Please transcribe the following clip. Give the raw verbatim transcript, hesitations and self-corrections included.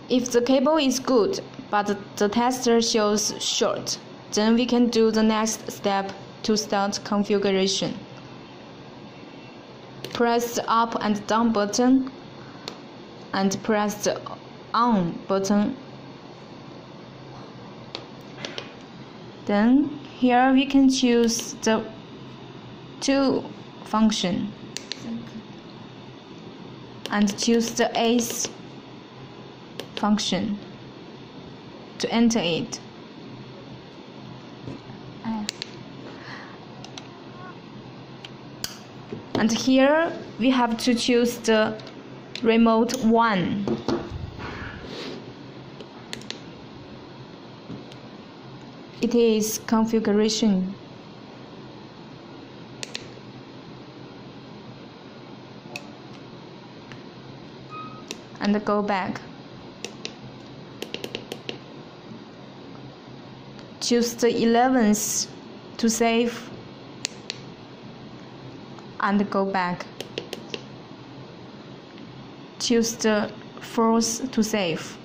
If the cable is good, but the tester shows short, then we can do the next step to start configuration. Press the up and down button and press the on button. Then here we can choose the to function and choose the ace function to enter it. And here we have to choose the remote one. It is configuration. And go back. Choose the eleventh to save and go back. Choose the fourth to save.